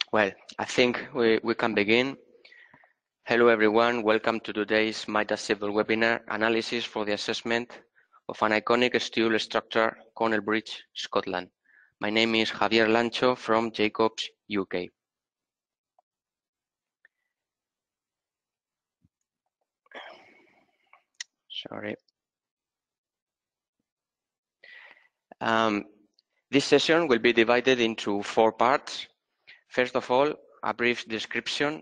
Well, I think we can begin. Hello everyone, welcome to today's Midas Civil webinar analysis for the assessment of an iconic steel structure, Connel Bridge, Scotland. My name is Javier Lancho from Jacobs, UK. Sorry. This session will be divided into 4 parts. First of all, a brief description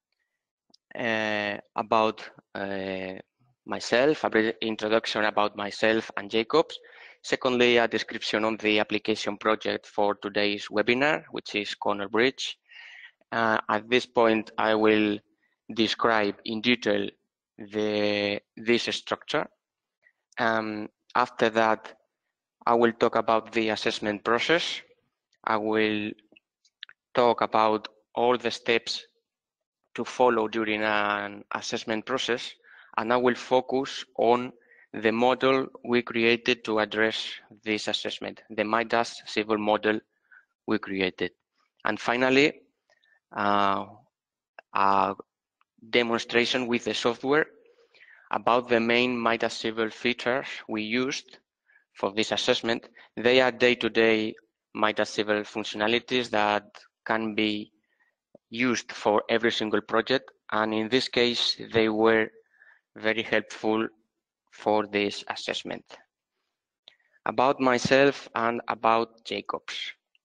about myself, a brief introduction about myself and Jacobs. Secondly, a description of the application project for today's webinar, which is Connel Bridge. At this point, I will describe in detail this structure. After that, I will talk about the assessment process. I will talk about all the steps to follow during an assessment process, and I will focus on the model we created to address this assessment, the Midas Civil model we created. And finally, a demonstration with the software about the main Midas Civil features we used for this assessment. They are day-to-day Midas Civil functionalities that can be used for every single project, and in this case they were very helpful for this assessment. About myself and about Jacobs.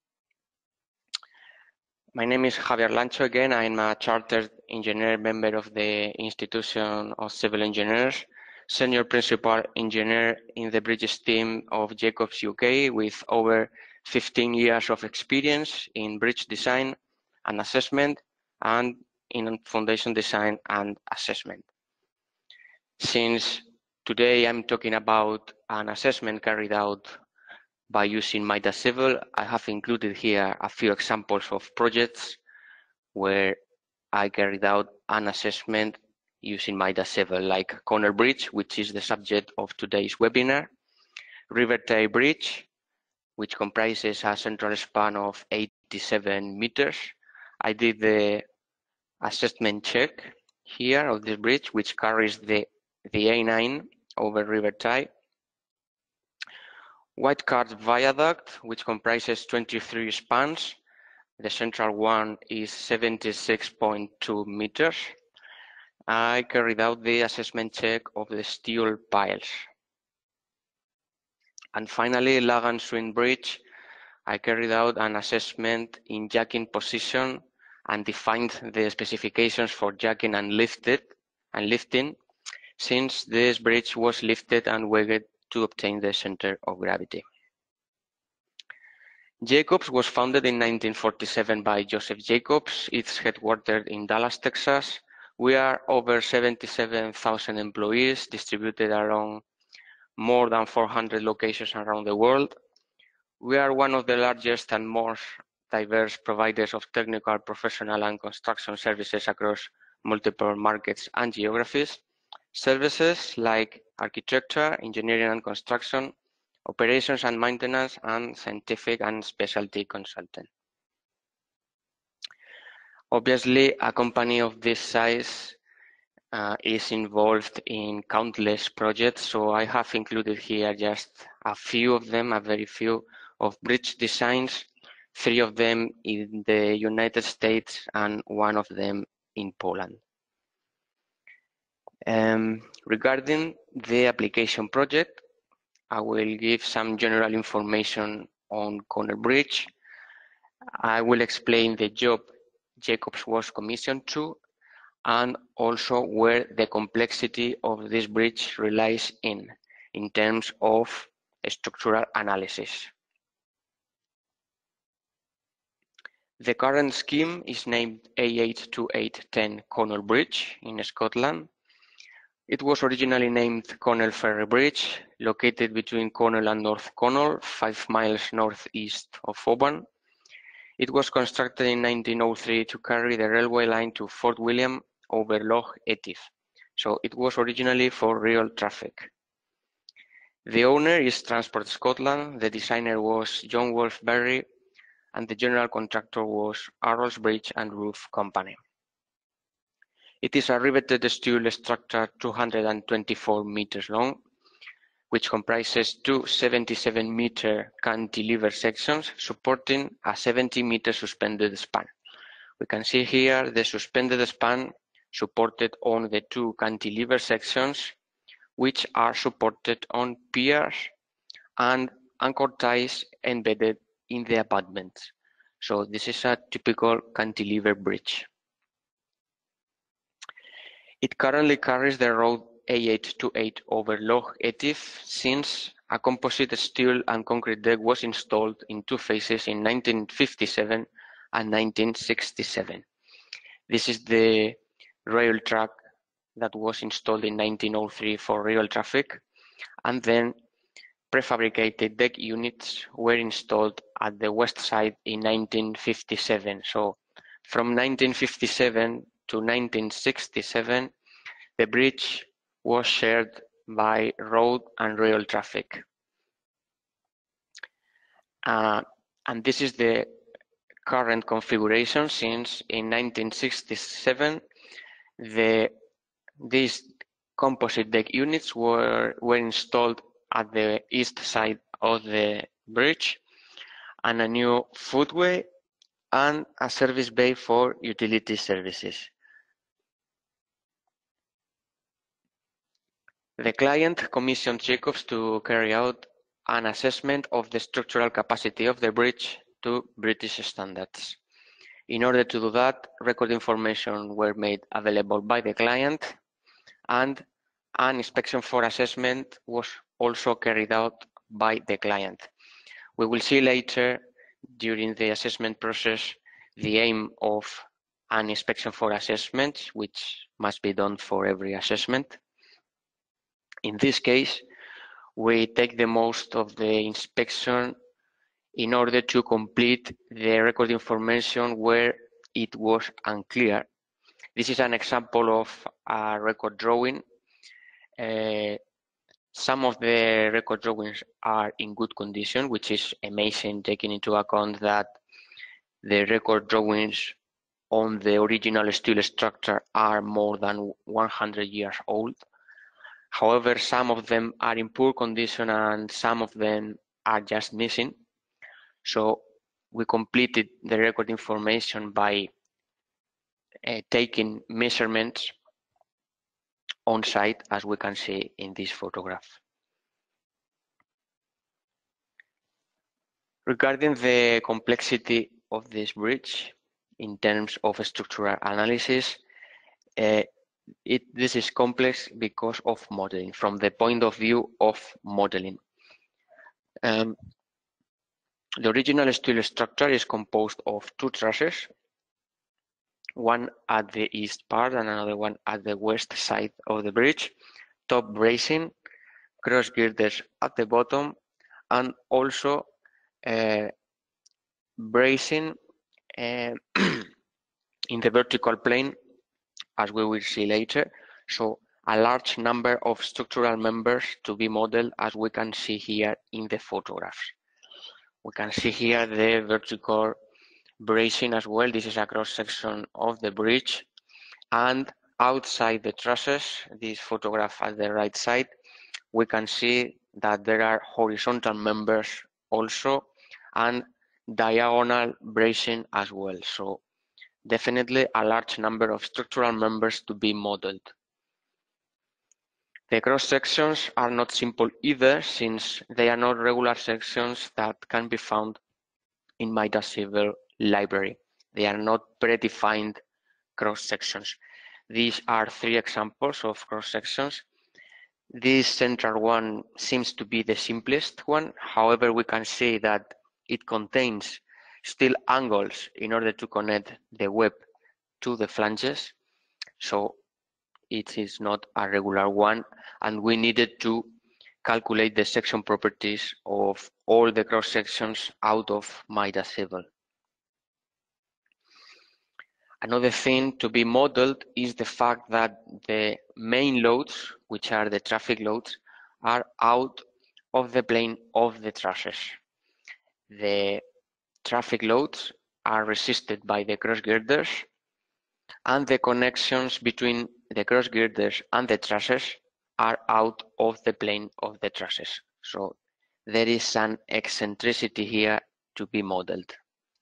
My name is Javier Lancho again. I'm a chartered engineer, member of the Institution of Civil Engineers, senior principal engineer in the bridges team of Jacobs UK with over 15 years of experience in bridge design and assessment and in foundation design and assessment. Since today I'm talking about an assessment carried out by using Midas Civil, I have included here a few examples of projects where I carried out an assessment using Midas Civil, like Connel Bridge, which is the subject of today's webinar, riveted bridge, which comprises a central span of 87 meters. I did the assessment check here of this bridge, which carries the A9 over River Tay. White Cart Viaduct, which comprises 23 spans. The central one is 76.2 meters. I carried out the assessment check of the steel piles. And finally, Lagan Swing Bridge, I carried out an assessment in jacking position and defined the specifications for jacking and lifting, since this bridge was lifted and weighed to obtain the center of gravity. Jacobs was founded in 1947 by Joseph Jacobs. It's headquartered in Dallas, Texas. We are over 77,000 employees distributed around more than 400 locations around the world. We are one of the largest and most diverse providers of technical, professional, and construction services across multiple markets and geographies. Services like architecture, engineering and construction, operations and maintenance, and scientific and specialty consulting. Obviously, a company of this size is involved in countless projects, so I have included here just a few of them, a very few, of bridge designs, 3 of them in the United States and 1 of them in Poland. Regarding the application project, I will give some general information on Connel Bridge. I will explain the job Jacobs was commissioned to, and also where the complexity of this bridge relies in terms of structural analysis. The current scheme is named A82810 Connel Bridge in Scotland. It was originally named Connel Ferry Bridge, located between Connel and North Connell, 5 miles northeast of Oban. It was constructed in 1903 to carry the railway line to Fort William over Loch Etive, so it was originally for rail traffic. The owner is Transport Scotland, the designer was John Wolfe Berry, and the general contractor was Arrows Bridge and Roof Company. It is a riveted steel structure 224 meters long, which comprises two 77-meter cantilever sections supporting a 70-meter suspended span. We can see here the suspended span supported on the two cantilever sections, which are supported on piers and anchor ties embedded in the abutments. So this is a typical cantilever bridge. It currently carries the road A828 over Loch Etive since a composite steel and concrete deck was installed in two phases in 1957 and 1967. This is the rail track that was installed in 1903 for rail traffic, and then prefabricated deck units were installed at the west side in 1957. So from 1957 to 1967, the bridge was shared by road and rail traffic. And this is the current configuration since in 1967, these composite deck units were installed at the east side of the bridge, and a new footway and a service bay for utility services. The client commissioned Jacobs to carry out an assessment of the structural capacity of the bridge to British standards. In order to do that, record information were made available by the client, and an inspection for assessment was also carried out by the client. We will see later during the assessment process the aim of an inspection for assessment, which must be done for every assessment. In this case, we take the most of the inspection in order to complete the record information where it was unclear. This is an example of a record drawing. Some of the record drawings are in good condition, which is amazing, taking into account that the record drawings on the original steel structure are more than 100 years old. However, some of them are in poor condition and some of them are just missing. So we completed the record information by taking measurements on site, as we can see in this photograph. Regarding the complexity of this bridge in terms of structural analysis, this is complex because of modeling, from the point of view of modeling. The original steel structure is composed of two trusses, one at the east part and another one at the west side of the bridge, top bracing, cross girders at the bottom, and also bracing in the vertical plane, as we will see later. So a large number of structural members to be modeled, as we can see here in the photographs. We can see here the vertical bracing as well. This is a cross section of the bridge, and outside the trusses, this photograph at the right side, we can see that there are horizontal members also and diagonal bracing as well. So definitely a large number of structural members to be modeled. The cross sections are not simple either, since they are not regular sections that can be found in Midas Civil library. They are not predefined cross sections. These are three examples of cross sections. This central one seems to be the simplest one. However, we can see that it contains steel angles in order to connect the web to the flanges. So it is not a regular one, and we needed to calculate the section properties of all the cross sections out of Midas Civil. Another thing to be modeled is the fact that the main loads, which are the traffic loads, are out of the plane of the trusses. The traffic loads are resisted by the cross girders, and the connections between the cross girders and the trusses are out of the plane of the trusses. So there is an eccentricity here to be modeled.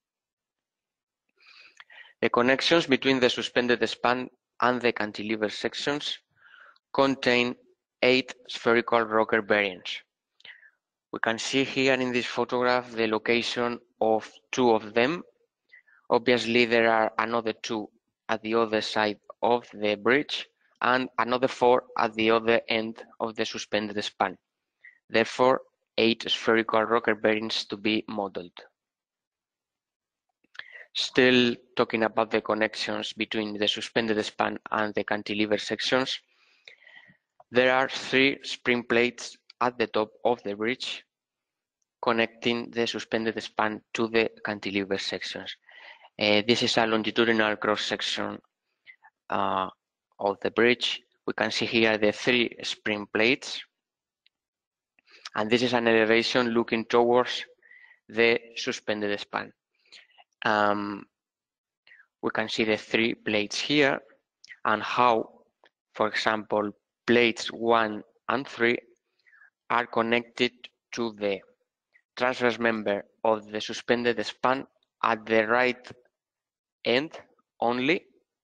The connections between the suspended span and the cantilever sections contain 8 spherical rocker bearings. We can see here in this photograph the location of 2 of them. Obviously, there are another 2 at the other side of the bridge and another 4 at the other end of the suspended span. Therefore, 8 spherical rocker bearings to be modeled. Still talking about the connections between the suspended span and the cantilever sections, there are 3 spring plates at the top of the bridge connecting the suspended span to the cantilever sections. This is a longitudinal cross-section of the bridge. We can see here the 3 spring plates, and this is an elevation looking towards the suspended span. We can see the 3 plates here and how, for example, plates 1 and 3 are connected to the transverse member of the suspended span at the right end only,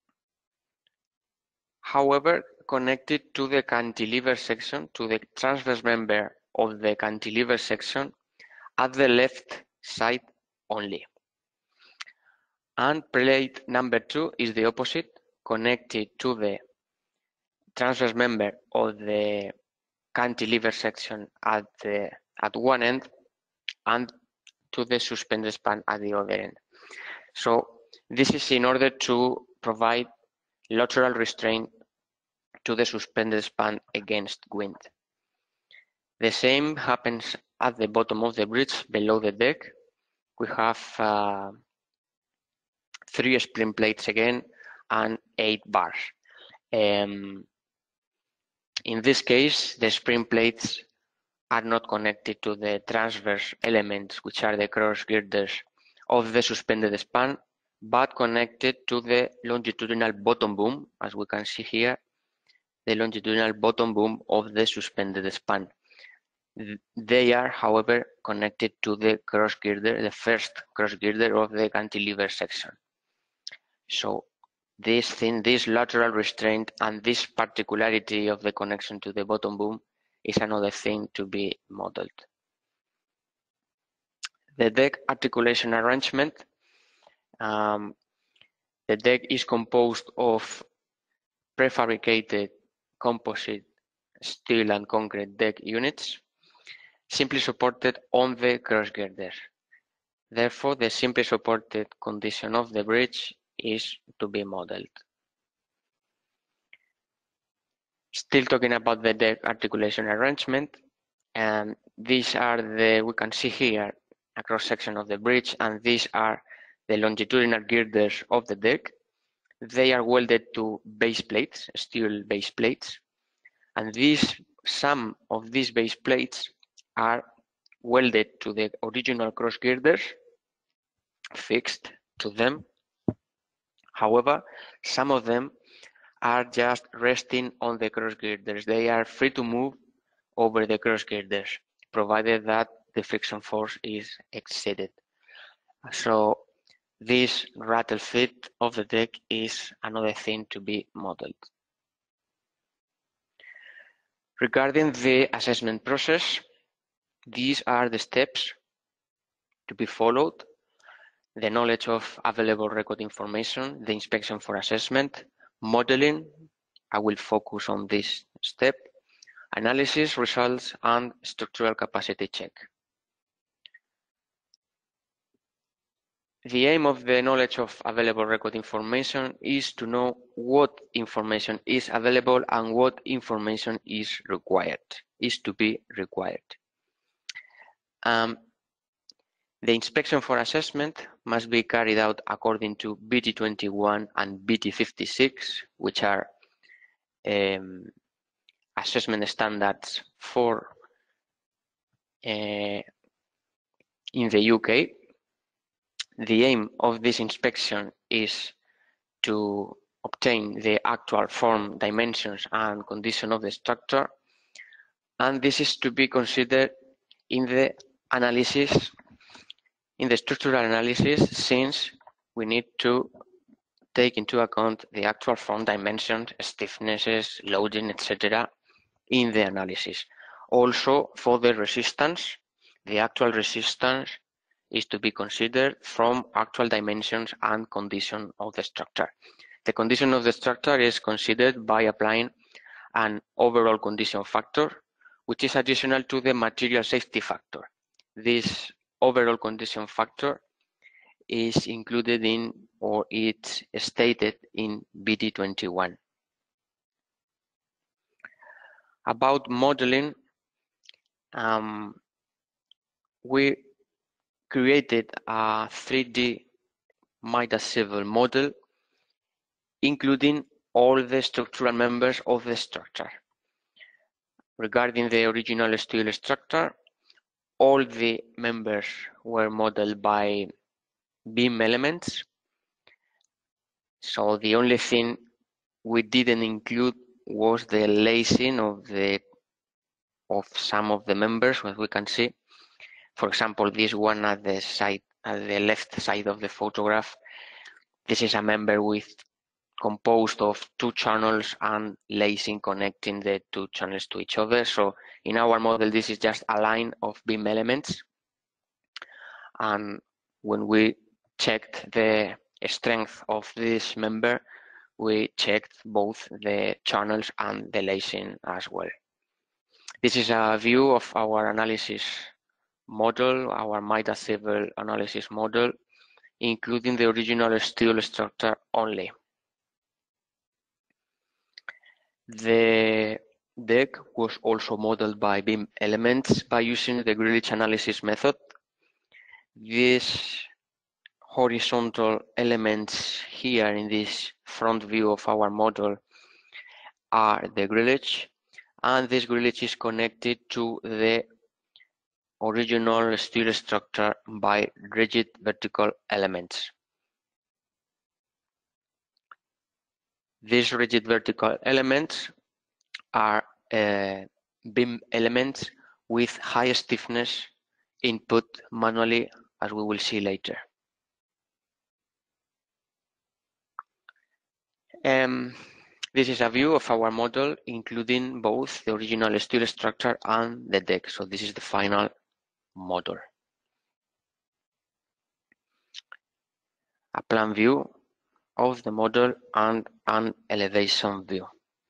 however, connected to the cantilever section, to the transverse member of the cantilever section at the left side only. And plate number 2 is the opposite, connected to the transverse member of the cantilever section at one end and to the suspended span at the other end. So this is in order to provide lateral restraint to the suspended span against wind. The same happens at the bottom of the bridge below the deck. We have 3 spring plates again and 8 bars. In this case, the spring plates are not connected to the transverse elements, which are the cross girders of the suspended span, but connected to the longitudinal bottom boom, as we can see here, the longitudinal bottom boom of the suspended span. They are, however, connected to the cross girder, the first cross girder of the cantilever section. So this lateral restraint and this particularity of the connection to the bottom boom is another thing to be modeled. The deck articulation arrangement. The deck is composed of prefabricated composite steel and concrete deck units, simply supported on the cross girders. Therefore, the simply supported condition of the bridge is to be modeled. Still talking about the deck articulation arrangement, and these are we can see here a cross section of the bridge, and these are the longitudinal girders of the deck. They are welded to base plates, steel base plates, and some of these base plates are welded to the original cross girders, fixed to them. However, some of them are just resting on the cross girders. They are free to move over the cross girders, provided that the friction force is exceeded. So this rattle fit of the deck is another thing to be modeled. Regarding the assessment process, these are the steps to be followed: the knowledge of available record information, the inspection for assessment, modeling, I will focus on this step, analysis, results, and structural capacity check. The aim of the knowledge of available record information is to know what information is available and what information is to be required. The inspection for assessment must be carried out according to BT21 and BT56, which are assessment standards in the UK. The aim of this inspection is to obtain the actual form, dimensions, and condition of the structure, and this is to be considered in the analysis, in the structural analysis, since we need to take into account the actual form, dimensions, stiffnesses, loading, etc. in the analysis. Also, for the resistance, the actual resistance is to be considered from actual dimensions and condition of the structure. The condition of the structure is considered by applying an overall condition factor, which is additional to the material safety factor. This overall condition factor is included in, or it's stated in BD21. About modeling, we created a 3D Midas Civil model, including all the structural members of the structure. Regarding the original steel structure, all the members were modeled by beam elements. So the only thing we didn't include was the lacing of some of the members, as we can see. For example, this one at the left side of the photograph, this is a member composed of two channels and lacing connecting the two channels to each other. So in our model, this is just a line of beam elements. And when we checked the strength of this member, we checked both the channels and the lacing as well. This is a view of our analysis model, our Midas Civil analysis model, including the original steel structure only. The deck was also modeled by beam elements by using the grillage analysis method. These horizontal elements here in this front view of our model are the grillage, and this grillage is connected to the original steel structure by rigid vertical elements. These rigid vertical elements are beam elements with high stiffness input manually, as we will see later. This is a view of our model, including both the original steel structure and the deck. So this is the final model. A plan view of the model and an elevation view.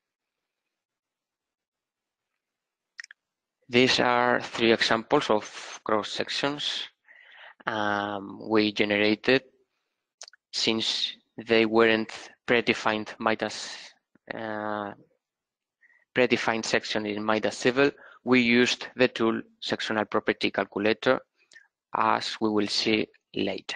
These are three examples of cross sections we generated. Since they weren't predefined predefined section in Midas Civil, we used the tool sectional property calculator, as we will see later.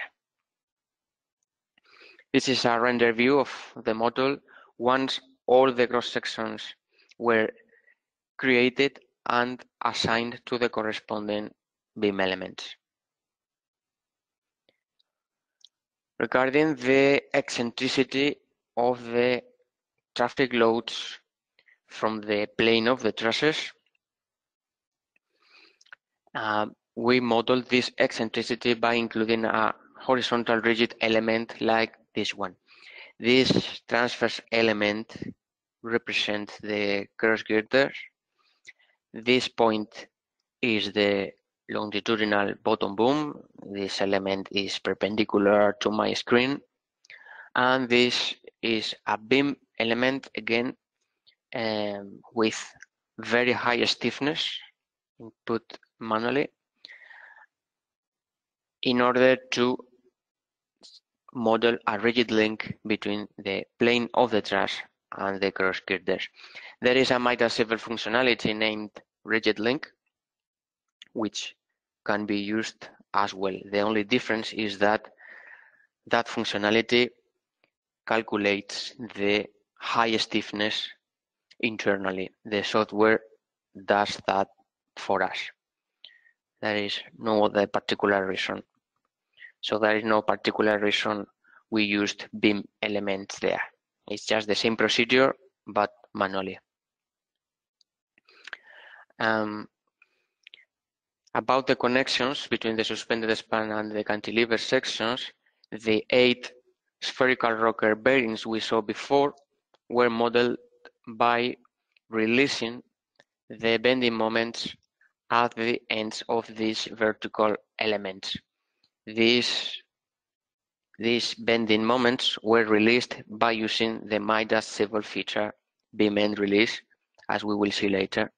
This is a render view of the model once all the cross sections were created and assigned to the corresponding beam elements. Regarding the eccentricity of the traffic loads from the plane of the trusses, we modeled this eccentricity by including a horizontal rigid element like this one. This transverse element represents the cross girders. This point is the longitudinal bottom boom. This element is perpendicular to my screen, and this is a beam element again with very high stiffness input manually in order to model a rigid link between the plane of the truss and the cross girders. There is a Midas Civil functionality named rigid link, which can be used as well. The only difference is that that functionality calculates the high stiffness internally. The software does that for us. There is no other particular reason. So there is no particular reason we used beam elements there. It's just the same procedure, but manually. About the connections between the suspended span and the cantilever sections, the 8 spherical rocker bearings we saw before were modeled by releasing the bending moments at the ends of these vertical elements. These bending moments were released by using the Midas Civil feature beam end release, as we will see later.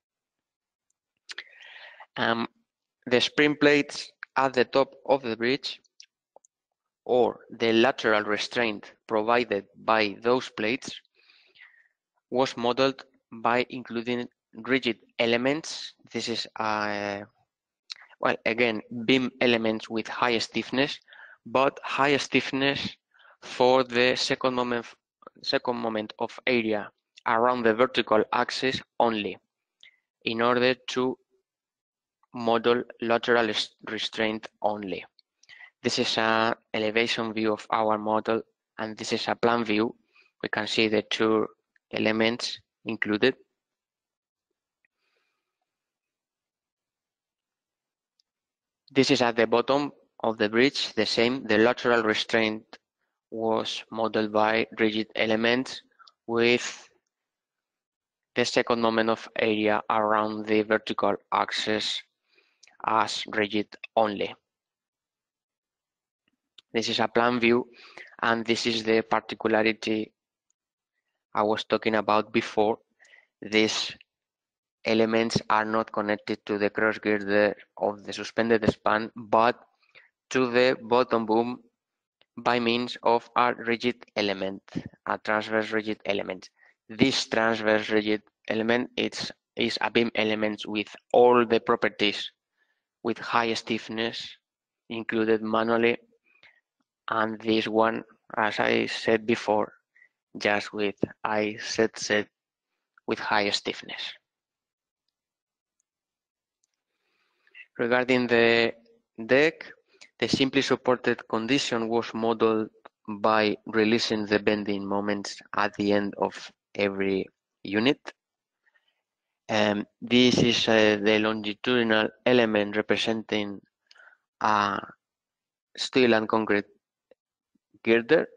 The spring plates at the top of the bridge, or the lateral restraint provided by those plates, was modeled by including rigid elements. This is well, again, beam elements with high stiffness, but high stiffness for the second moment of area around the vertical axis only, in order to model lateral restraint only. This is an elevation view of our model, and this is a plan view. We can see the two elements included. This is at the bottom of the bridge, the same. The lateral restraint was modeled by rigid elements with the second moment of area around the vertical axis as rigid only. This is a plan view, and this is the particularity I was talking about before. These elements are not connected to the cross girder of the suspended span, but to the bottom boom by means of a rigid element, a transverse rigid element. This transverse rigid element is a beam element with all the properties, with high stiffness included manually, and this one, as I said before, just with set with high stiffness. Regarding the deck, the simply supported condition was modeled by releasing the bending moments at the end of every unit. This is the longitudinal element representing a steel and concrete girder.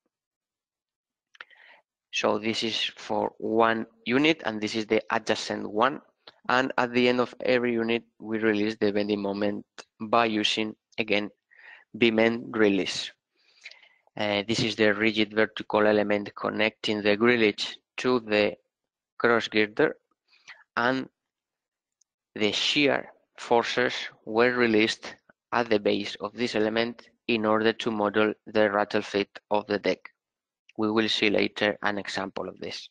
So this is for one unit, and this is the adjacent one. And at the end of every unit, we release the bending moment by using, again, beam end release. This is the rigid vertical element connecting the grillage to the cross girder, and the shear forces were released at the base of this element in order to model the rattle fit of the deck. We will see later an example of this.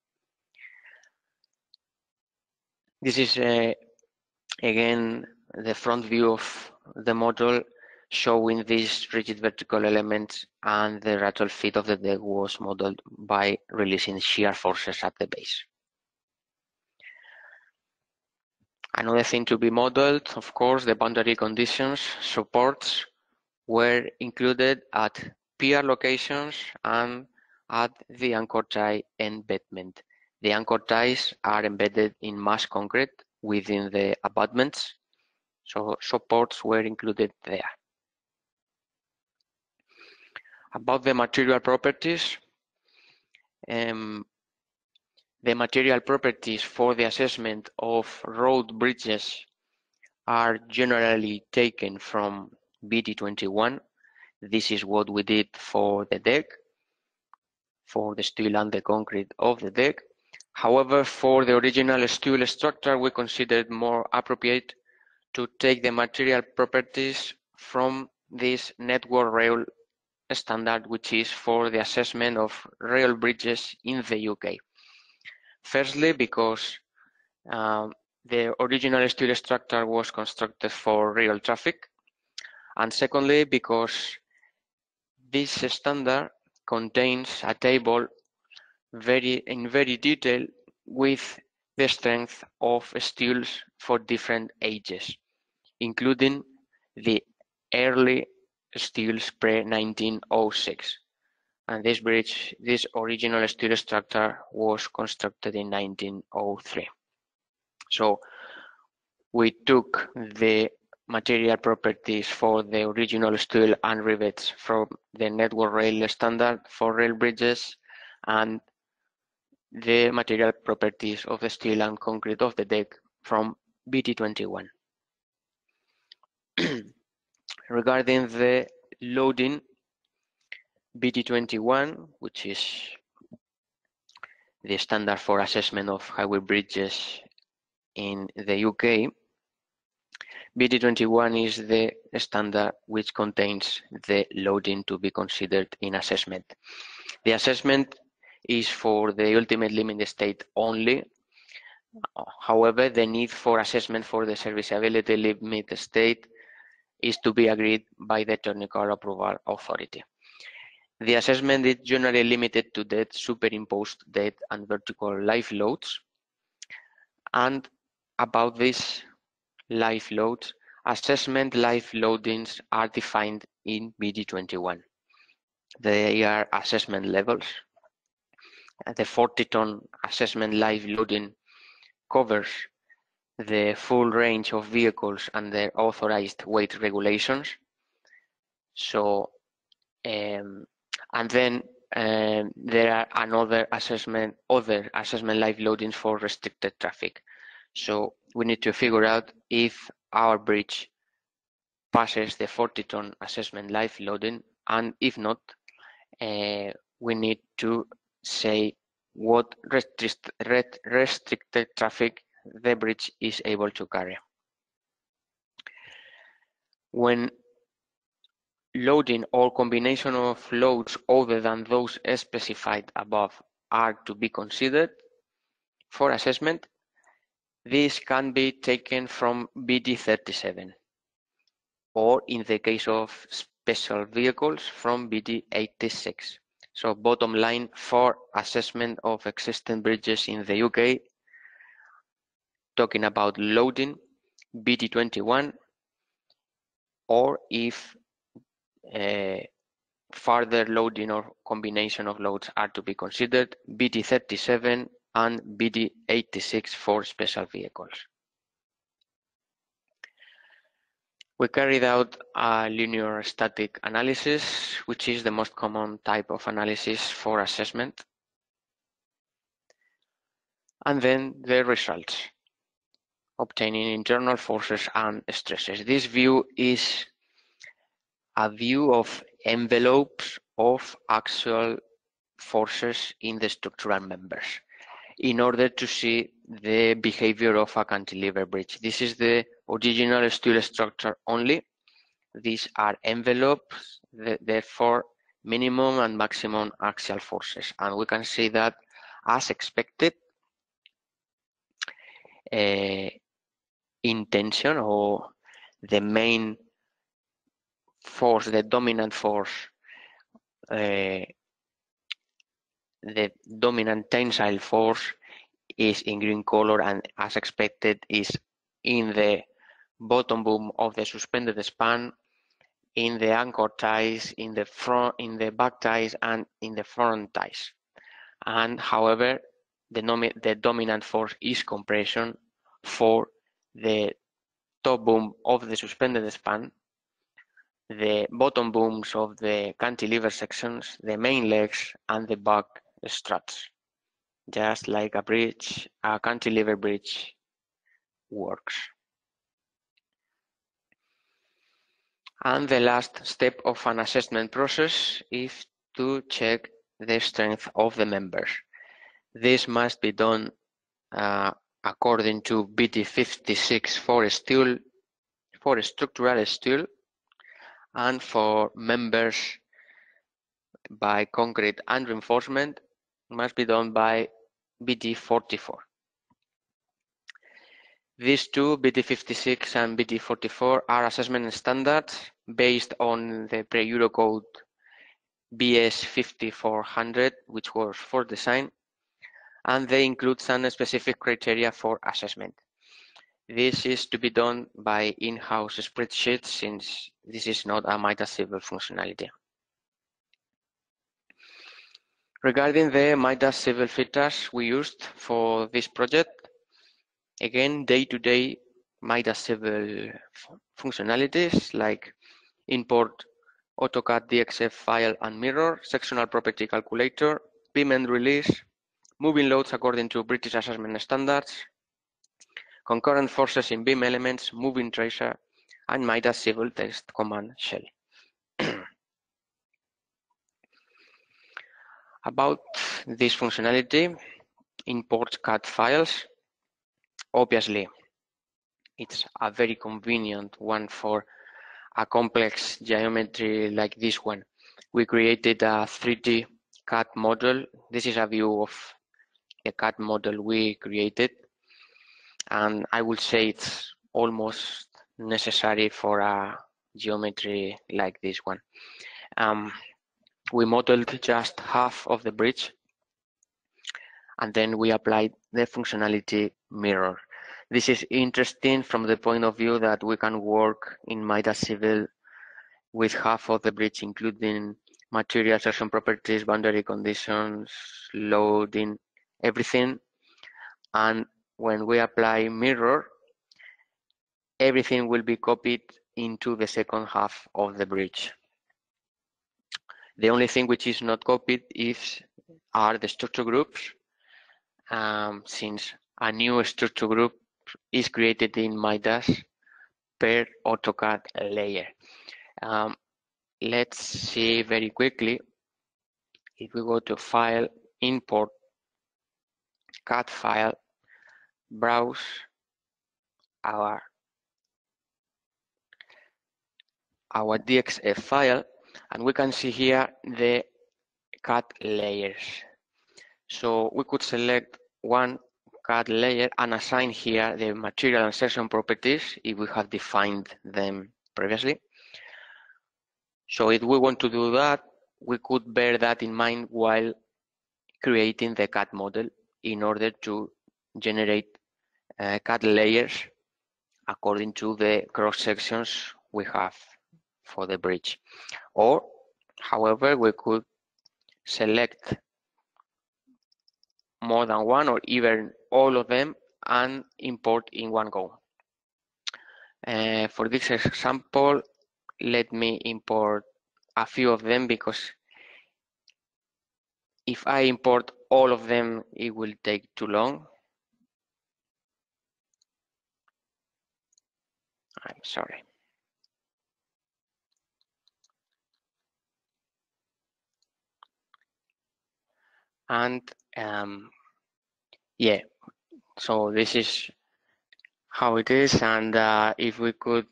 This is again the front view of the model, showing these rigid vertical elements, and the rattle fit of the deck was modeled by releasing shear forces at the base. Another thing to be modeled, of course, the boundary conditions. Supports were included at pier locations and at the anchor tie embedment. The anchor ties are embedded in mass concrete within the abutments, so supports were included there. About the material properties, the material properties for the assessment of road bridges are generally taken from BD21. This is what we did for the deck, for the steel and the concrete of the deck. However, for the original steel structure, we considered more appropriate to take the material properties from this network rail standard, which is for the assessment of rail bridges in the UK. Firstly, because the original steel structure was constructed for rail traffic, and secondly, because this standard contains a table in very detail with the strength of steels for different ages, including the early steels pre-1906. And this original steel structure was constructed in 1903. So we took the material properties for the original steel and rivets from the network rail standard for rail bridges and the material properties of the steel and concrete of the deck from BT21. Regarding the loading, BT21, which is the standard for assessment of highway bridges in the UK, BT21 is the standard which contains the loading to be considered in assessment. The assessment is for the ultimate limit state only. However, the need for assessment for the serviceability limit state is to be agreed by the technical approval authority. The assessment is generally limited to dead, superimposed dead and vertical live loads. And about these live loads, assessment live loadings are defined in BT21. They are assessment levels. The 40-ton assessment live loading covers the full range of vehicles under authorized weight regulations. So, and then there are other assessment live loadings for restricted traffic. So we need to figure out if our bridge passes the 40-ton assessment live loading, and if not, we need to say what restricted traffic the bridge is able to carry. When loading or combination of loads other than those specified above are to be considered for assessment, this can be taken from BT37, or in the case of special vehicles from BT86. So bottom line for assessment of existing bridges in the UK, talking about loading, BT21, or if further loading or combination of loads are to be considered, BT37 and BT86 for special vehicles. We carried out a linear static analysis, which is the most common type of analysis for assessment. And then the results, obtaining internal forces and stresses. This view is a view of envelopes of actual forces in the structural members in order to see the behavior of a cantilever bridge. This is the original steel structure only. These are envelopes, therefore minimum and maximum axial forces. And we can see that, as expected, in tension, or the main force, the dominant force, the dominant tensile force is in green color, and as expected is in the bottom boom of the suspended span, in the anchor ties, in the back ties, and in the front ties. And however, the dominant force is compression for the top boom of the suspended span, the bottom booms of the cantilever sections, the main legs, and the back struts. Just like a bridge, a cantilever bridge works. And the last step of an assessment process is to check the strength of the members. This must be done according to BT56 for steel, for structural steel, and for members by concrete and reinforcement must be done by BT44. These two, BT56 and BT44, are assessment standards based on the pre-Eurocode BS 5400, which was for design, and they include some specific criteria for assessment. This is to be done by in-house spreadsheets since this is not a Midas Civil functionality. Regarding the Midas Civil filters we used for this project, again, day-to-day Midas Civil functionalities like import AutoCAD DXF file and mirror, sectional property calculator, beam and release, moving loads according to British assessment standards, concurrent forces in beam elements, moving tracer, and Midas Civil text command shell. About this functionality, import CAD files. Obviously, it's a very convenient one for a complex geometry like this one. We created a 3D CAD model. This is a view of the CAD model we created, and I would say it's almost necessary for a geometry like this one. We modeled just half of the bridge, and then we applied the functionality mirror. This is interesting from the point of view that we can work in Midas Civil with half of the bridge, including material section properties, boundary conditions, loading, everything. And when we apply mirror, everything will be copied into the second half of the bridge. The only thing which is not copied are the structure groups, since a new structure group is created in Midas per AutoCAD layer. Let's see very quickly. If we go to File, Import, CAD file, browse our DXF file, and we can see here the CAD layers. So we could select one CAD layer and assign here the material and section properties if we have defined them previously. So if we want to do that, we could bear that in mind while creating the CAD model in order to generate CAD layers according to the cross sections we have for the bridge. Or, however, we could select more than one or even all of them and import in one go. For this example, let me import a few of them, because if I import all of them, it will take too long. I'm sorry. And yeah, so this is how it is. And if we could,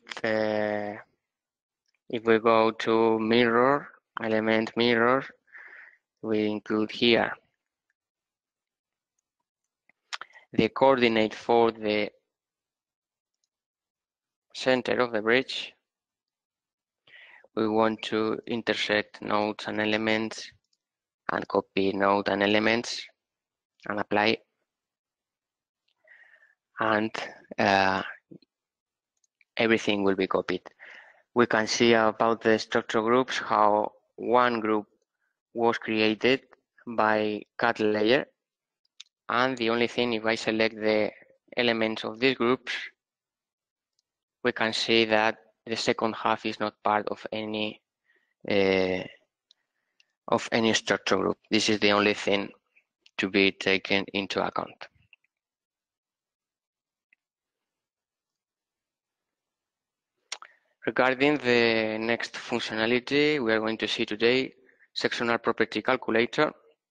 if we go to mirror, element mirror, we include here the coordinate for the center of the bridge. We want to intersect nodes and elements and copy node and elements and apply. And everything will be copied. We can see about the structure groups how one group was created by CAD layer, and the only thing, if I select the elements of these groups, we can see that the second half is not part of any structure group. This is the only thing to be taken into account. Regarding the next functionality we are going to see today, sectional property calculator.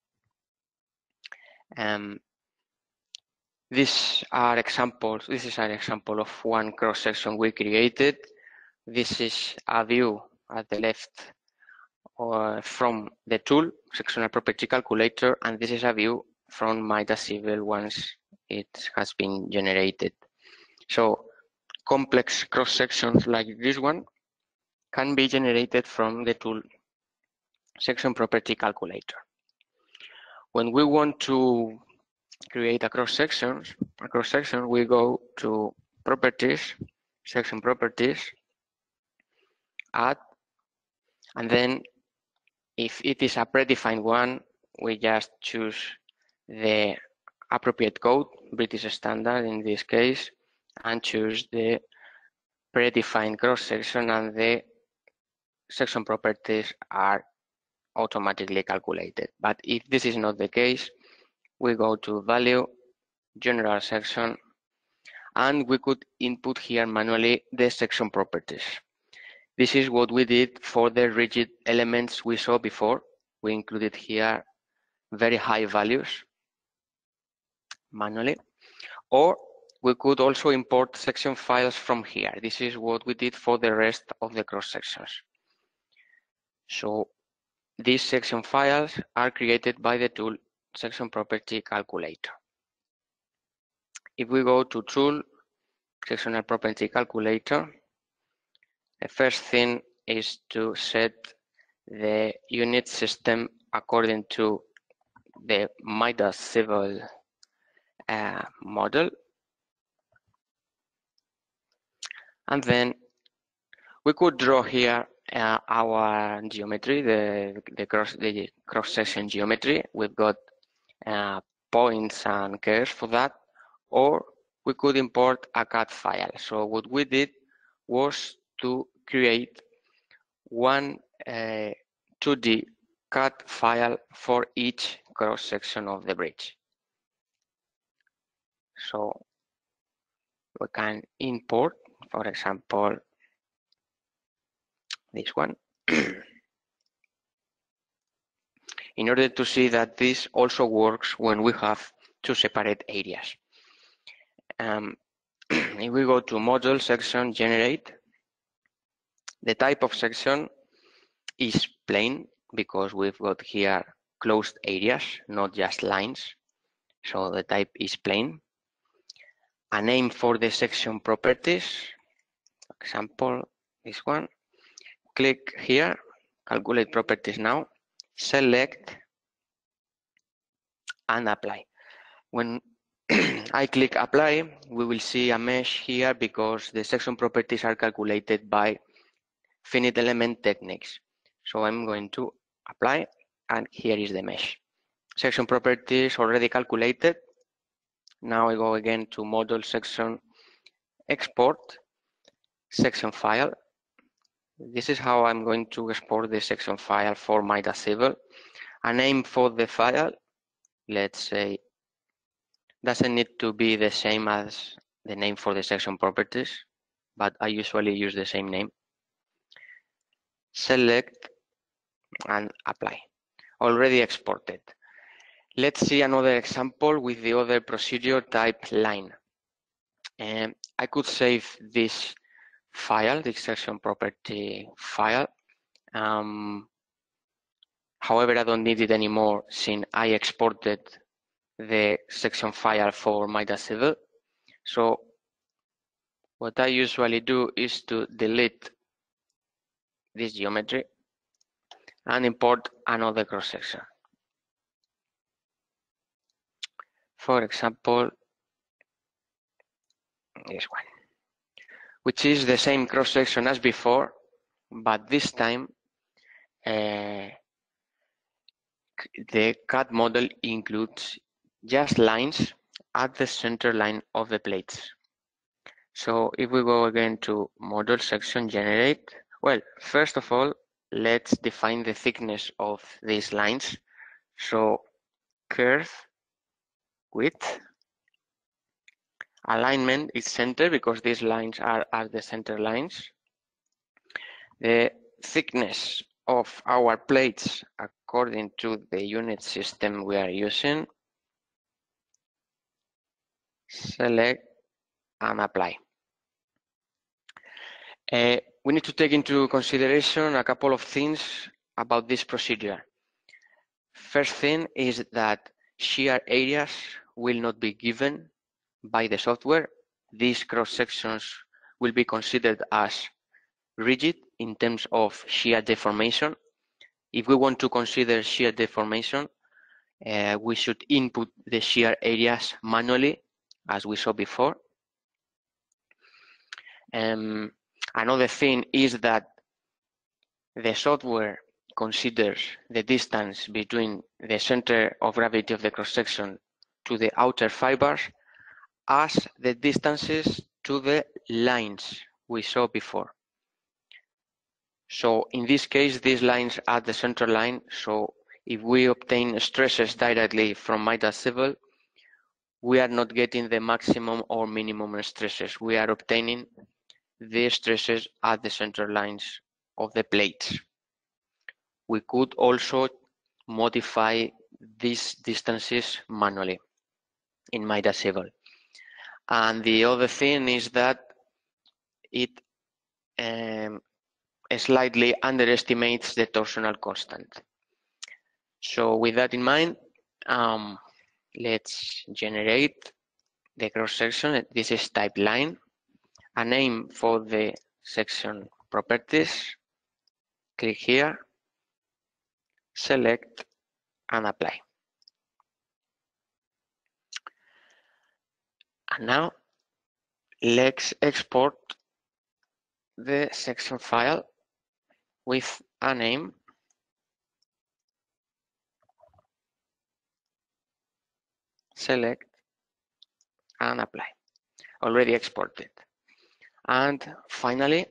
These are examples. This is an example of one cross section we created. This is a view at the left from the tool, sectional property calculator, and this is a view from Midas Civil once it has been generated. So complex cross sections like this one can be generated from the tool section property calculator. When we want to create a cross section, we go to properties, section properties, add, and then if it is a predefined one, we just choose the appropriate code, British standard in this case, and choose the predefined cross-section, and the section properties are automatically calculated. But if this is not the case, we go to value, general section, and we could input here manually the section properties. This is what we did for the rigid elements we saw before. We included here very high values manually, or we could also import section files from here. This is what we did for the rest of the cross sections. So these section files are created by the tool section property calculator. If we go to tool sectional property calculator, the first thing is to set the unit system according to the Midas Civil model. And then we could draw here our geometry, the cross-section geometry. We've got points and curves for that, or we could import a CAD file. So what we did was to create one 2D CAD file for each cross-section of the bridge. So we can import, for example, this one, in order to see that this also works when we have two separate areas. If we go to model section, generate, the type of section is plain because we've got here closed areas, not just lines. So the type is plain. A name for the section properties, for example, this one. Click here, calculate properties now, select and apply. When I click apply, we will see a mesh here because the section properties are calculated by finite element techniques. So I'm going to apply, and here is the mesh. Section properties already calculated. Now I go again to model section, export, section file. This is how I'm going to export the section file for Midas Civil. A name for the file, let's say, doesn't need to be the same as the name for the section properties, but I usually use the same name. Select and apply. Already exported. Let's see another example with the other procedure type line. I could save this file, the section property file. However, I don't need it anymore since I exported the section file for Midas Civil. So what I usually do is to delete this geometry and import another cross section. For example, this one, which is the same cross section as before, but this time the CAD model includes just lines at the center line of the plates. So if we go again to model section, generate, well, first of all, let's define the thickness of these lines. So curve, width, alignment is center because these lines are the center lines. The thickness of our plates according to the unit system we are using. Select and apply. We need to take into consideration a couple of things about this procedure. First thing is that shear areas will not be given by the software. These cross sections will be considered as rigid in terms of shear deformation. If we want to consider shear deformation, we should input the shear areas manually, as we saw before. Another thing is that the software considers the distance between the center of gravity of the cross-section to the outer fibers as the distances to the lines we saw before. So in this case, these lines are the center line. So if we obtain stresses directly from Midas Civil, we are not getting the maximum or minimum stresses. We are obtaining the stresses at the center lines of the plates. We could also modify these distances manually in Midas Civil. And the other thing is that it slightly underestimates the torsional constant. So with that in mind, let's generate the cross-section. This is type line, a name for the section properties. Click here, select, and apply. And now let's export the section file with a name. Select and apply. Already exported. And finally,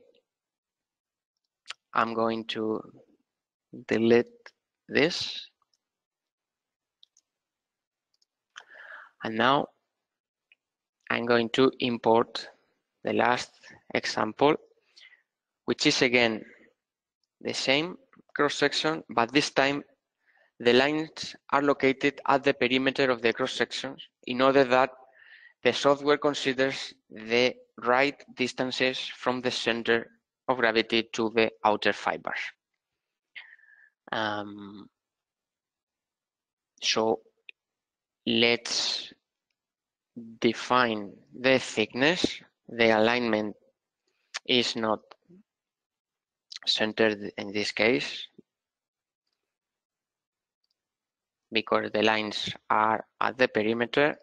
I'm going to delete this. And now I'm going to import the last example, which is again the same cross-section, but this time the lines are located at the perimeter of the cross-section in order that the software considers the right distances from the center of gravity to the outer fibers. So let's define the thickness. The alignment is not centered in this case because the lines are at the perimeter.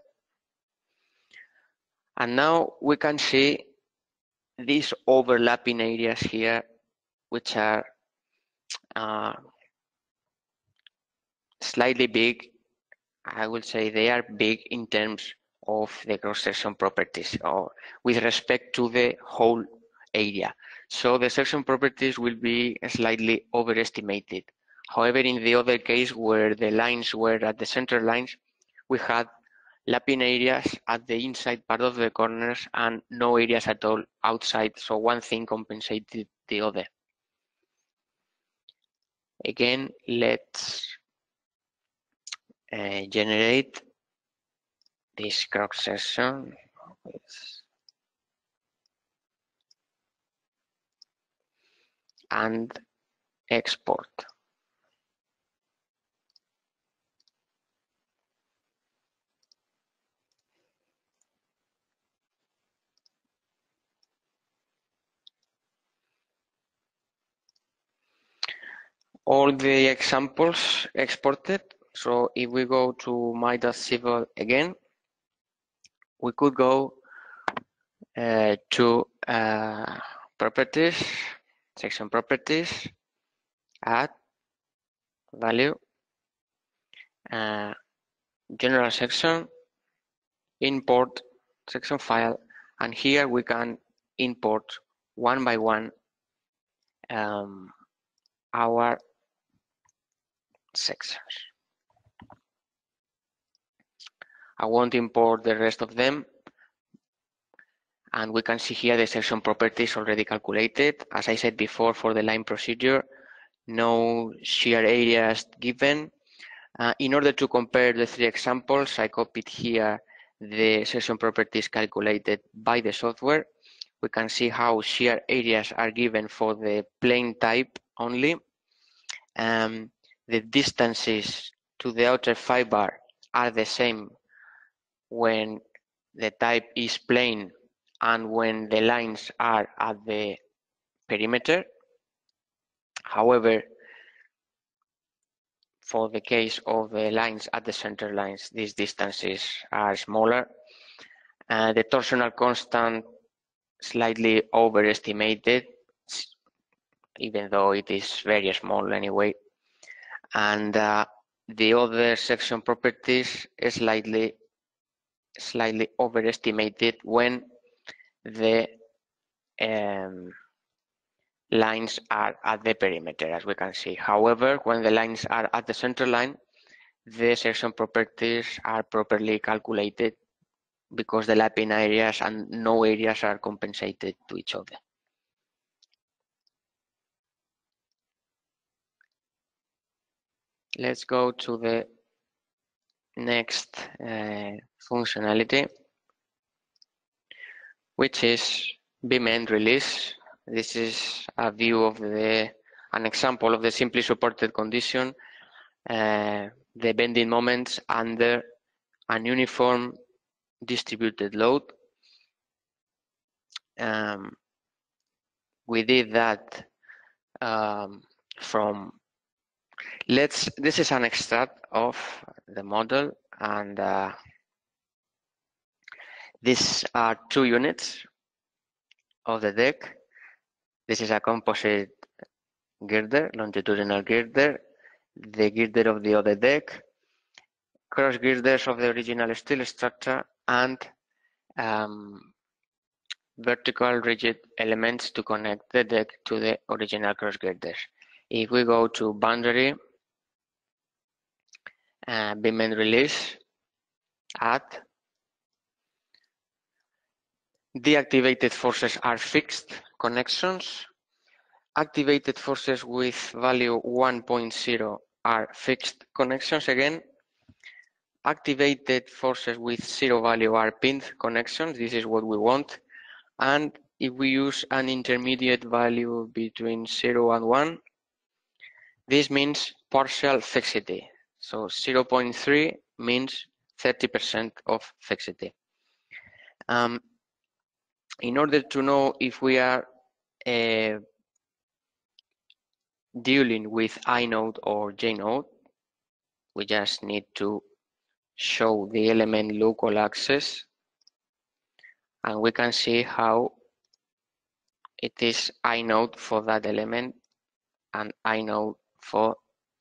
And now we can see these overlapping areas here, which are slightly big. I would say they are big in terms of the cross-section properties or with respect to the whole area. So the section properties will be slightly overestimated. However, in the other case where the lines were at the center lines, we had lapping areas at the inside part of the corners and no areas at all outside. So one thing compensated the other. Again, let's generate this cross-section and export. All the examples exported. So if we go to Midas Civil again, we could go to properties, section properties, add value, general section, import section file, and here we can import one by one our sections. I won't import the rest of them. And we can see here the section properties already calculated. As I said before, for the line procedure, no shear areas given. In order to compare the three examples, I copied here the section properties calculated by the software. We can see how shear areas are given for the plane type only. The distances to the outer fiber are the same when the type is plane and when the lines are at the perimeter. However, for the case of the lines at the center lines, these distances are smaller. The torsional constant slightly overestimated, even though it is very small anyway. And the other section properties is slightly overestimated when the lines are at the perimeter, as we can see. However, when the lines are at the center line, the section properties are properly calculated because the lapping areas and no areas are compensated to each other. Let's go to the next functionality, which is beam end release. This is a view of an example of the simply supported condition, the bending moments under an uniform distributed load. We did that this is an extract of the model, and these are 2 units of the deck. This is a composite girder, longitudinal girder, the girder of the other deck, cross girders of the original steel structure, and vertical rigid elements to connect the deck to the original cross girders. If we go to boundary, beam end release, add, deactivated forces are fixed connections. Activated forces with value 1.0 are fixed connections again. Activated forces with 0 value are pinned connections. This is what we want. And if we use an intermediate value between 0 and 1, this means partial fixity. So 0.3 means 30% of fixity. In order to know if we are dealing with I node or J node, we just need to show the element local access, and we can see how it is I node for that element and I node for,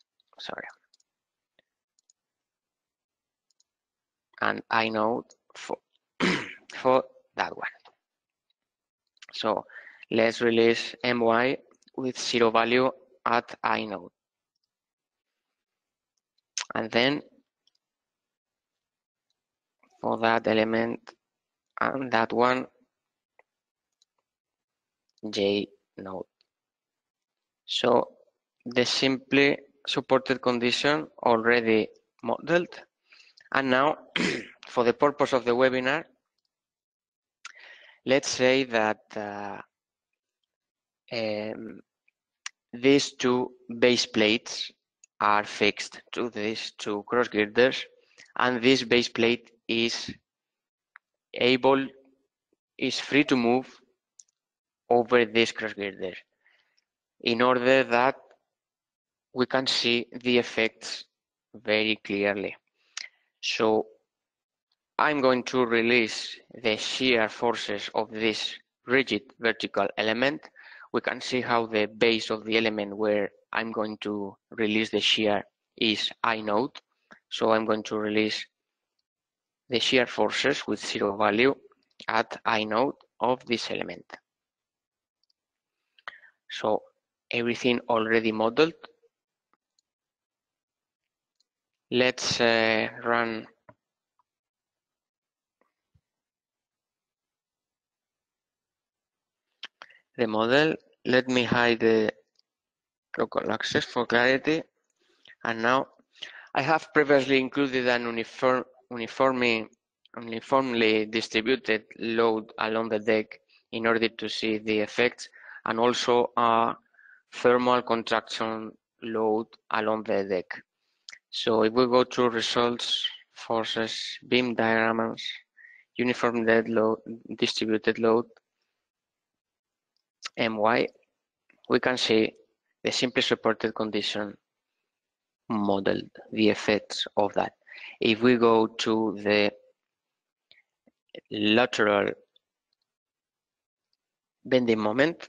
and I node for for that one. So let's release my with 0 value at I node, and then for that element and that one, J node. So the simply supported condition already modeled, and now for the purpose of the webinar, let's say that these 2 base plates are fixed to these 2 cross girders, and this base plate is free to move over this cross girder in order that we can see the effects very clearly. So I'm going to release the shear forces of this rigid vertical element. We can see how the base of the element where I'm going to release the shear is I node. So I'm going to release the shear forces with 0 value at I node of this element. So everything already modeled. Let's run the model. Let me hide the local access for clarity. And now I have previously included an uniformly distributed load along the deck in order to see the effects, and also a thermal contraction load along the deck. So if we go to results, forces, beam diagrams, uniform dead load, distributed load, my, we can see the simply supported condition modeled, the effects of that. If we go to the lateral bending moment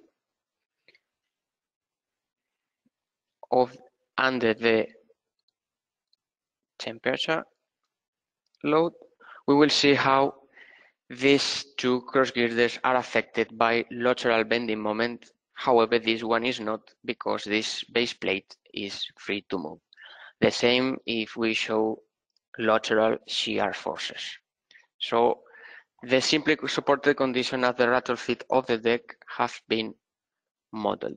of under the temperature load, we will see how these two cross girders are affected by lateral bending moment. However, this one is not, because this base plate is free to move. The same if we show lateral shear forces. So the simply supported condition at the rattle feet of the deck have been modeled.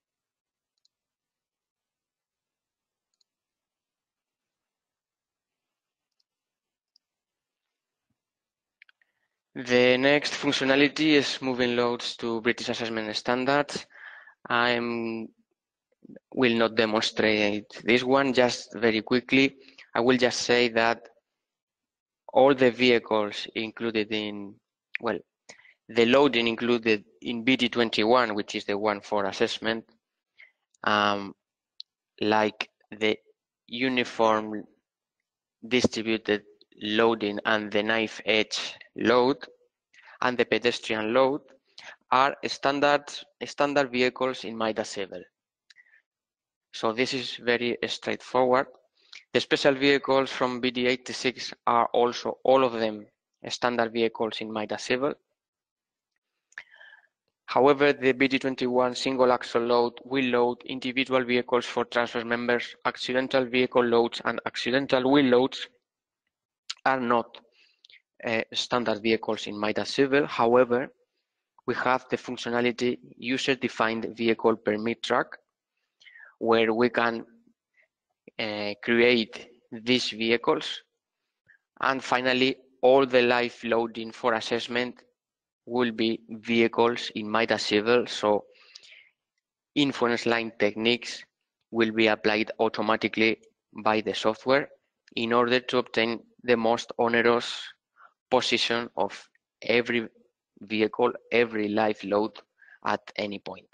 The next functionality is moving loads to British assessment standards. I will not demonstrate this one, just very quickly. I will just say that all the vehicles included in, well, the loading included in BD21, which is the one for assessment, like the uniform distributed loading and the knife edge load and the pedestrian load, are standard vehicles in Midas Civil. So this is very straightforward. The special vehicles from BD86 are also all of them standard vehicles in Midas Civil. However, the BD21 single axle load will load individual vehicles for transverse members. Accidental vehicle loads and accidental wheel loads are not standard vehicles in Midas Civil. However, we have the functionality user-defined vehicle permit track, where we can create these vehicles. And finally, all the live loading for assessment will be vehicles in Midas Civil, so inference line techniques will be applied automatically by the software in order to obtain the most onerous position of every vehicle, every live load at any point.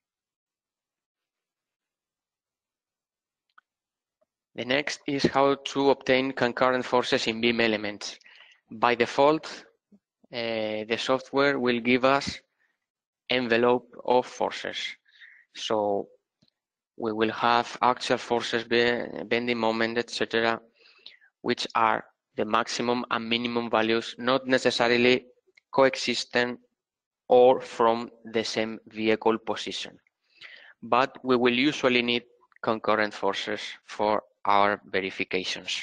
The next is how to obtain concurrent forces in beam elements. By default, the software will give us envelope of forces. So we will have axial forces, bending moment, etc., which are the maximum and minimum values, not necessarily coexistent or from the same vehicle position. But we will usually need concurrent forces for our verifications.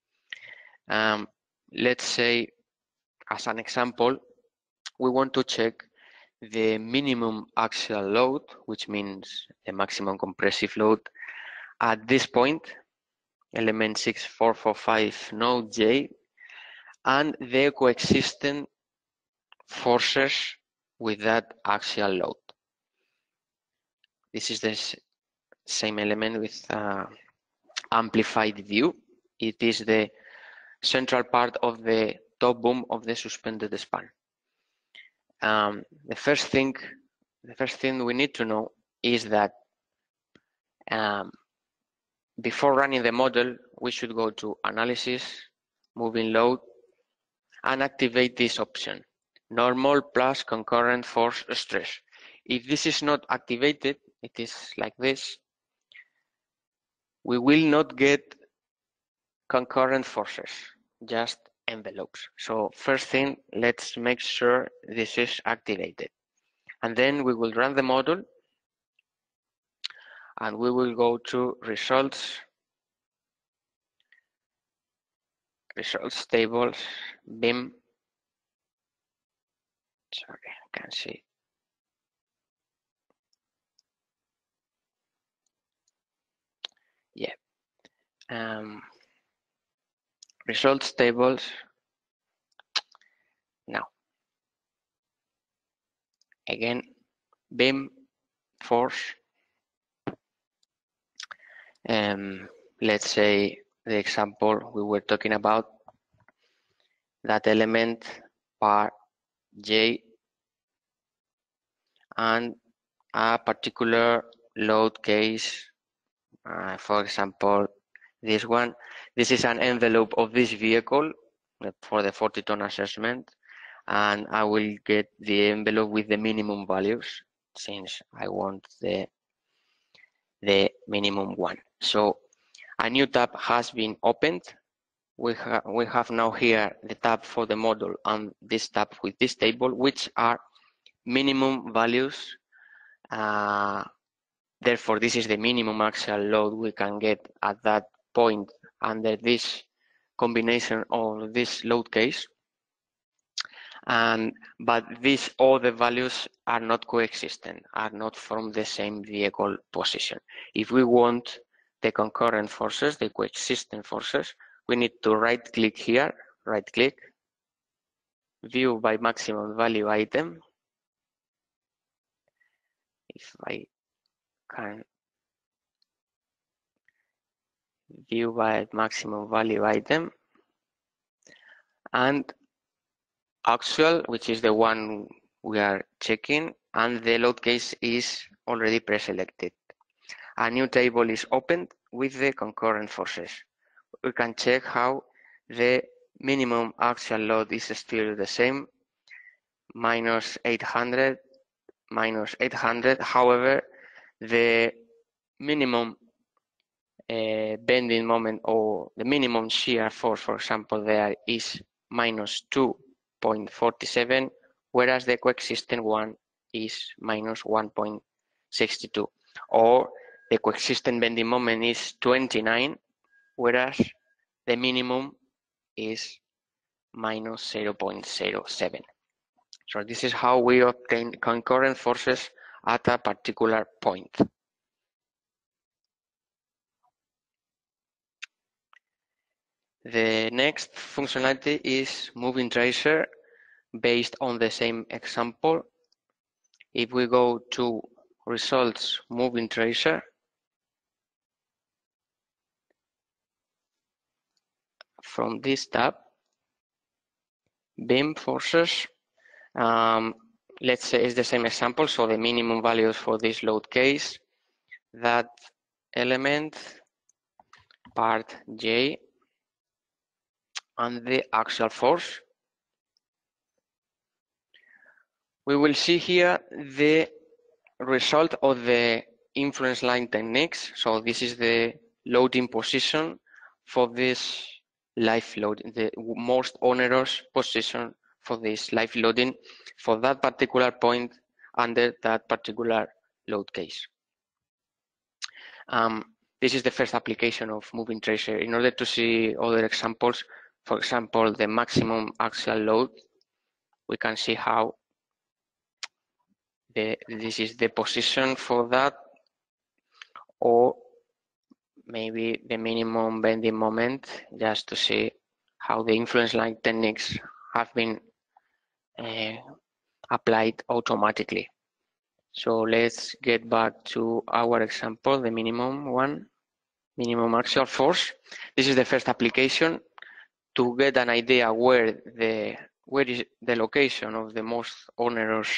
Let's say, as an example, we want to check the minimum axial load, which means the maximum compressive load at this point, element 6445 node J, and the coexistent forces with that axial load. This is the same element with amplified view. It is the central part of the top boom of the suspended span. The first thing we need to know is that before running the model, we should go to Analysis, Moving Load, and activate this option, Normal plus Concurrent Force Stress. If this is not activated, it is like this, we will not get concurrent forces, just envelopes. So first thing, let's make sure this is activated. And then we will run the model, and we will go to Results, Tables, BIM. Sorry, I can't see. Yeah. Results tables. Now, again, BIM, force. Let's say the example we were talking about, that element par J and a particular load case, for example, this one. This is an envelope of this vehicle for the 40-ton assessment, and I will get the envelope with the minimum values since I want the minimum one. So a new tab has been opened. We have now here the tab for the model and this tab with this table, which are minimum values. Therefore, this is the minimum axial load we can get at that point under this combination of this load case. But these other values are not coexistent, are not from the same vehicle position. If we want the concurrent forces, the coexistent forces, we need to right-click here, right-click, view by maximum value item. If I can view by maximum value item, and actual, which is the one we are checking, and the load case is already pre-selected. A new table is opened with the concurrent forces. We can check how the minimum axial load is still the same, minus 800, minus 800. However, the minimum bending moment or the minimum shear force, for example, there is minus 2.47, whereas the coexistent one is minus 1.62. Or the coexistent bending moment is 29, whereas the minimum is minus 0.07. So this is how we obtain concurrent forces at a particular point. The next functionality is moving tracer based on the same example. If we go to results moving tracer, from this tab, beam forces, let's say it's the same example, so the minimum values for this load case, that element, part J, and the axial force. We will see here the result of the influence line techniques. So this is the loading position for this live load, the most onerous position for this live loading for that particular point under that particular load case. This is the first application of moving tracer. In order to see other examples, for example, the maximum axial load, we can see how this is the position for that, or maybe the minimum bending moment, just to see how the influence line techniques have been applied automatically. So let's get back to our example, the minimum one, minimum axial force. This is the first application to get an idea where is the location of the most onerous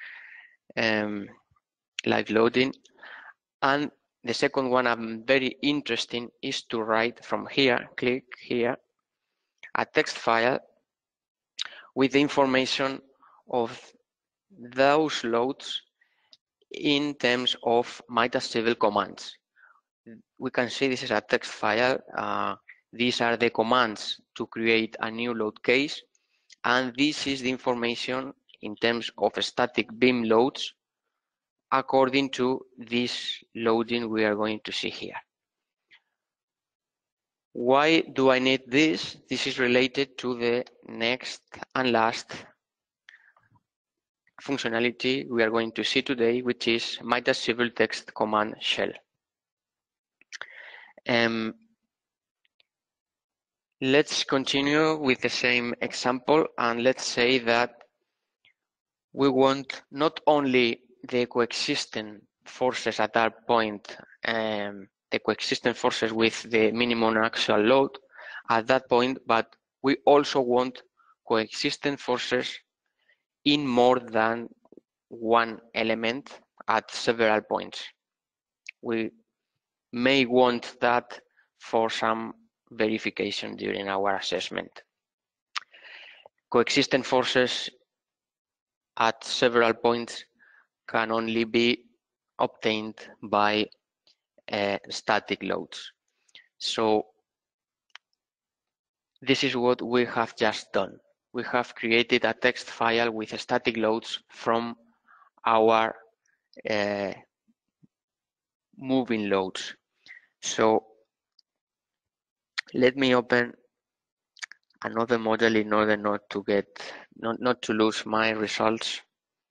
live loading. And the second one, very interesting, is to write from here, click here, a text file with the information of those loads in terms of Midas Civil commands. We can see this is a text file. These are the commands to create a new load case, and this is the information in terms of static beam loads according to this loading we are going to see here. Why do I need this? This is related to the next and last functionality we are going to see today, which is Midas Civil text command shell. Let's continue with the same example, and let's say that we want not only the coexistent forces at that point, the coexistent forces with the minimum axial load at that point, but we also want coexistent forces in more than one element at several points. We may want that for some verification during our assessment. Coexistent forces at several points can only be obtained by static loads. So this is what we have just done. We have created a text file with static loads from our moving loads. So let me open another model in order not to lose my results.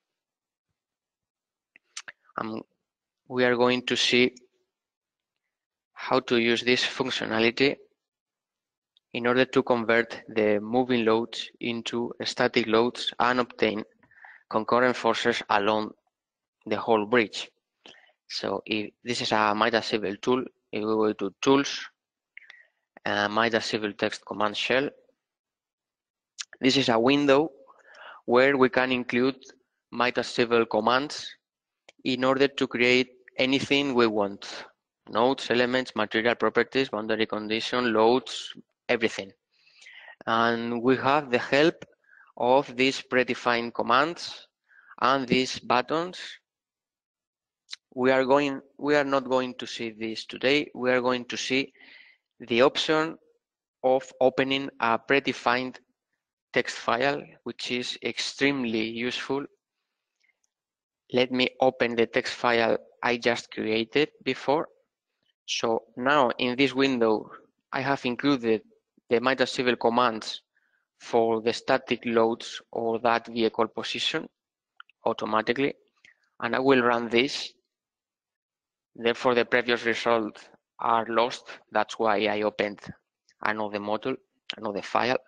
We are going to see how to use this functionality in order to convert the moving loads into static loads and obtain concurrent forces along the whole bridge. So if this is a Midas Civil tool, if we go to Tools, Midas Civil Text Command Shell, this is a window where we can include Midas Civil commands in order to create anything we want. Nodes, elements, material properties, boundary condition, loads, everything. And we have the help of these predefined commands and these buttons. We are not going to see this today. We are going to see the option of opening a predefined text file, which is extremely useful. Let me open the text file I just created before. So now in this window, I have included the Midas Civil commands for the static loads or that vehicle position automatically, and I will run this. Therefore, the previous results are lost. That's why I opened another module, another file.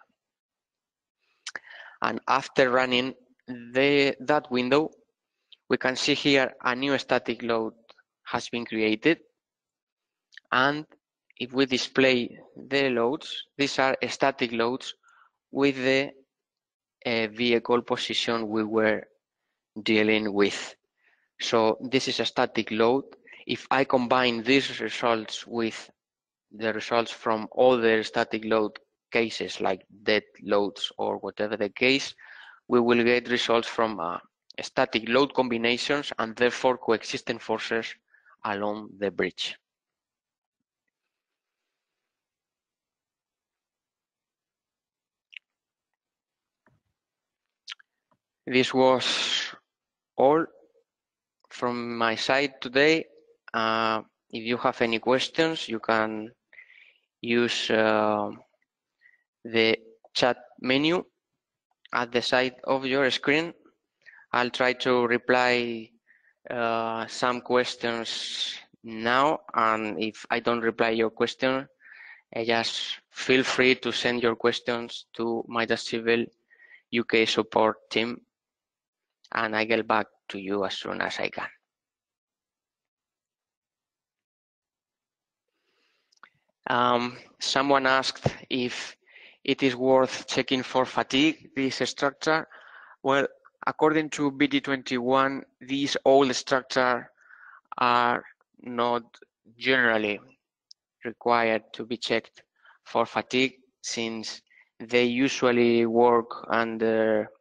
And after running that window, we can see here a new static load has been created. And if we display the loads, these are static loads with the vehicle position we were dealing with. So this is a static load. If I combine these results with the results from other static load cases like dead loads or whatever the case, we will get results from static load combinations and therefore coexistent forces along the bridge. This was all from my side today. If you have any questions, you can use the chat menu at the side of your screen. I'll try to reply some questions now, and if I don't reply your question, just feel free to send your questions to Midas Civil UK support team, and I get back to you as soon as I can. Someone asked if it is worth checking for fatigue, this structure. Well, according to BD21, these old structures are not generally required to be checked for fatigue, since they usually work under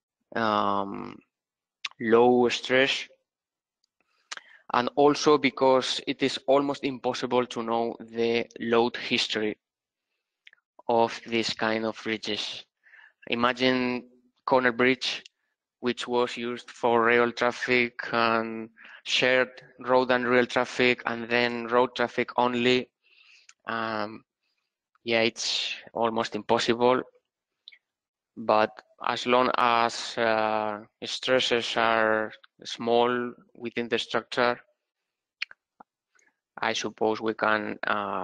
low stress, and also because it is almost impossible to know the load history of this kind of bridges. Imagine Connel Bridge, which was used for rail traffic and shared road and rail traffic, and then road traffic only. Yeah, it's almost impossible. But as long as stresses are small within the structure, I suppose we can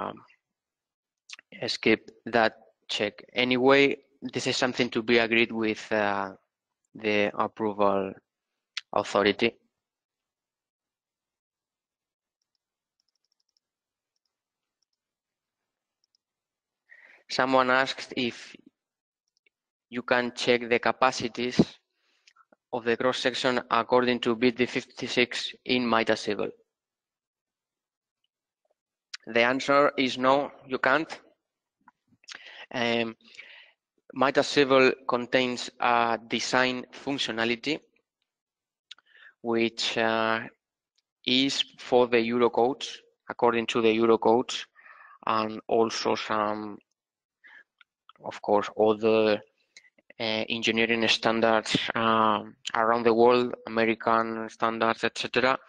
skip that check. Anyway, this is something to be agreed with the approval authority. Someone asked if you can check the capacities of the cross section according to BD 56 in Midas Civil. The answer is no, you can't. Midas Civil contains a design functionality which is for the Eurocodes, according to the Eurocodes, and also some, of course, other engineering standards around the world, American standards, etc.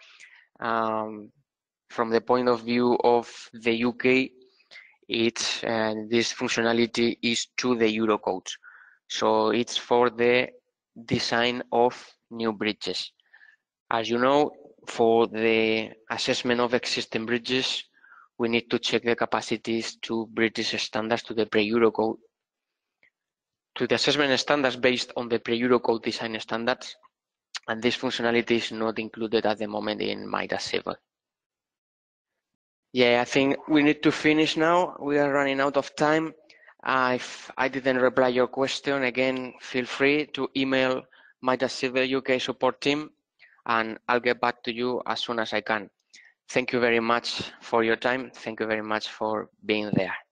From the point of view of the UK, it's this functionality is to the Eurocodes. So it's for the design of new bridges. As you know, for the assessment of existing bridges, we need to check the capacities to British standards, to the pre-Eurocode, to the assessment standards based on the pre-Eurocode design standards, and this functionality is not included at the moment in Midas Civil. Yeah, I think we need to finish now. We are running out of time. If I didn't reply your question, again, feel free to email Midas Civil UK support team, and I'll get back to you as soon as I can. Thank you very much for your time. Thank you very much for being there.